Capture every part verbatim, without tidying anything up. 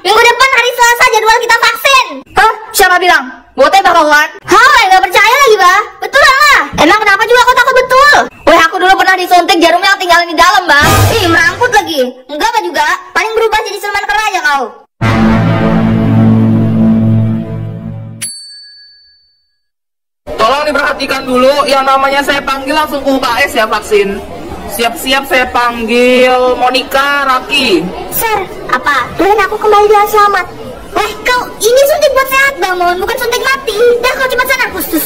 Minggu depan hari Selasa jadwal kita vaksin. Hah? Siapa bilang? Bote bakalan? Hah, nggak percaya lagi, Bah? Betulan lah. Emang kenapa juga aku takut betul? Weh, aku dulu pernah disuntik jarumnya tinggalin di dalam, Bang. Ih, merangkut lagi. Enggak, Bah juga. Paling berubah jadi Sulman Kera aja kau. Tolong diperhatikan dulu, yang namanya saya panggil langsung ke U K S ya vaksin. Siap-siap saya panggil Monica Raki. Sir, apa? Doain aku kembali dengan selamat. Wah, kau ini suntik buat sehat, Bamon, bukan suntik mati. Dah, kau cepat sana, khusus.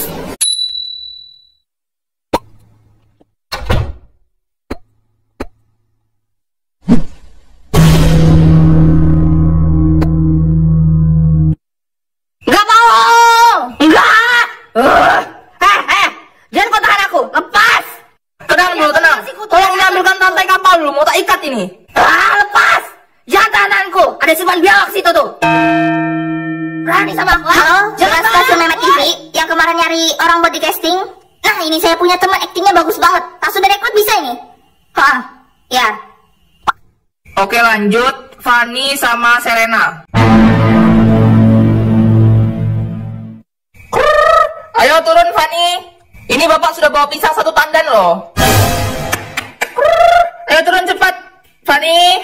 Nggak mau! Nggak! Uh, eh, eh, jangan kau tahan aku, lepas! Tenang dulu, tenang. Tolong ini ambilkan rantai kapal dulu, mau tak ikat ini. Ah, lepas! Jangan tahananku, ada simpan biawak situ tuh. Berani sama aku? Halo, jelas stasiun Memet T V yang kemarin nyari orang buat di casting. Nah, ini saya punya teman aktingnya bagus banget. Tak sudah rekrut bisa ini? Hah, ya. Oke lanjut, Fanny sama Serena. Ayo turun Fanny. Ini bapak sudah bawa pisang satu tandan loh. Ayo turun cepat, Fanny.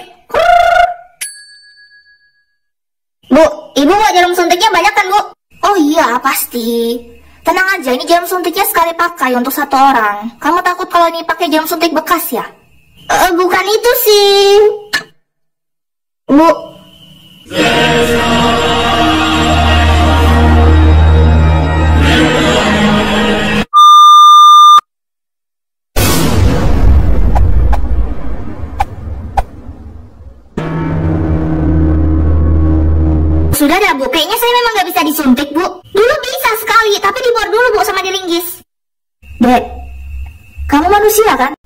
Bu, ibu mau jarum suntiknya banyak kan, Bu? Oh iya, pasti. Tenang aja, ini jarum suntiknya sekali pakai untuk satu orang. Kamu takut kalau ini pakai jarum suntik bekas ya? Eh, bukan itu sih. Bu. Sudah dah, Bu, kayaknya saya memang nggak bisa disuntik, Bu. Dulu bisa sekali, tapi dibor dulu, Bu, sama dilinggis. Dek, kamu manusia kan?